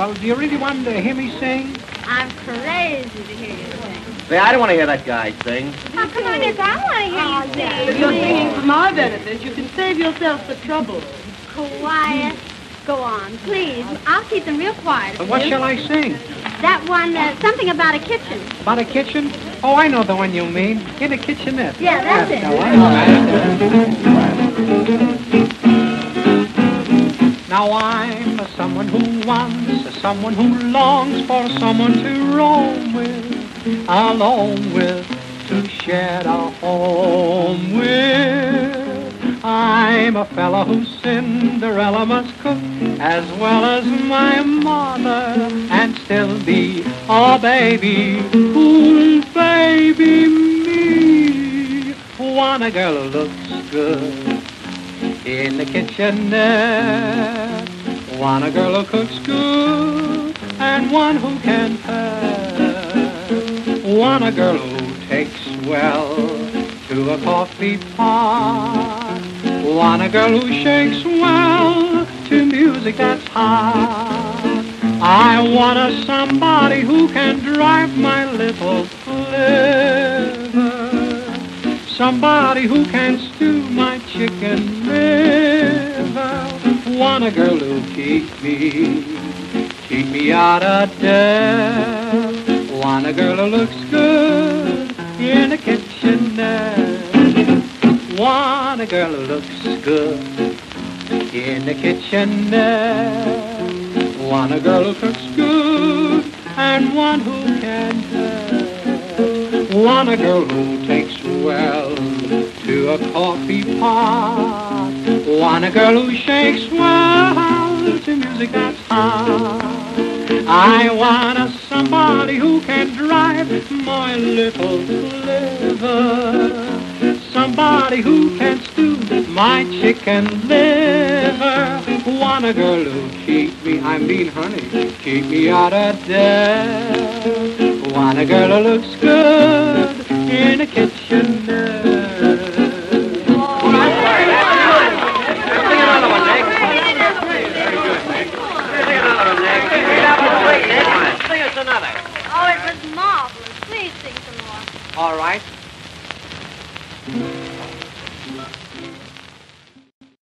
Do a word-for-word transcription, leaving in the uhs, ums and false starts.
Well, do you really want to hear me sing? I'm crazy to hear you sing. Say, I don't want to hear that guy sing. Oh, come on, Nick, I want to hear Oh, you Nick, sing. if you're singing for my benefit, you can save yourself the trouble. Quiet. Go on, please. I'll keep them real quiet. But what shall I sing? That one, uh, something about a kitchen. About a kitchen? Oh, I know the one you mean. In a kitchenette. Yeah, that's it. No, I know. Now I'm a someone who wants, a someone who longs for someone to roam with, alone with, to share a home with. I'm a fella whose Cinderella must cook as well as my mother, and still be a baby who'll baby me. Want a girl who looks good in the kitchenette, want a girl who cooks good, and one who can pet, want a girl who takes well to a coffee pot, want a girl who shakes well to music that's hot. I want a somebody who can drive my little liver, somebody who can stew my chicken liver, want a girl who'll keep me, keep me out of debt, want a girl who looks good in a kitchenette. Want a girl who looks good in the kitchenette, want a girl who cooks good, and one who can tell, want a girl who takes well to a coffee pot, want a girl who shakes well to music that's hot. I want a somebody who can drive my little liver, somebody who can stew my chicken liver, want a girl who'll keep me, I mean honey, keep me out of debt, want a girl who looks good in a kitchenette. Sing another one, Nick. Very good, Nick. Sing another one, Nick. Sing us another. Oh, it was marvelous. Please sing some more. All right.